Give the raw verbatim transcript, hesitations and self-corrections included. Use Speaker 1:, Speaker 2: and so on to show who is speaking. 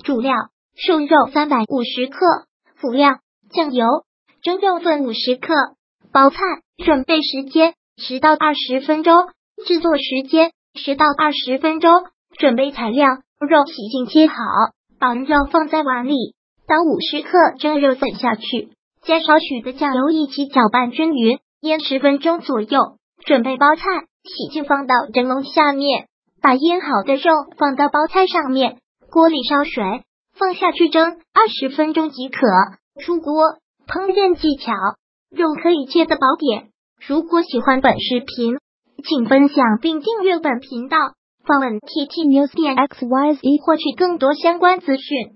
Speaker 1: 主料瘦肉三百五十克，辅料酱油、蒸肉粉五十克，包菜。准备时间十到二十分钟，制作时间十到二十分钟。准备材料：肉洗净切好，把肉放在碗里，倒五十克蒸肉粉下去，加少许的酱油一起搅拌均匀，腌十分钟左右。准备包菜，洗净放到蒸笼下面，把腌好的肉放到包菜上面，锅里烧水，放下去蒸二十分钟即可。出锅烹饪技巧：肉可以切得薄点。如果喜欢本视频，请分享并订阅本频道，访问 T T News 点 X Y Z 获取更多相关资讯。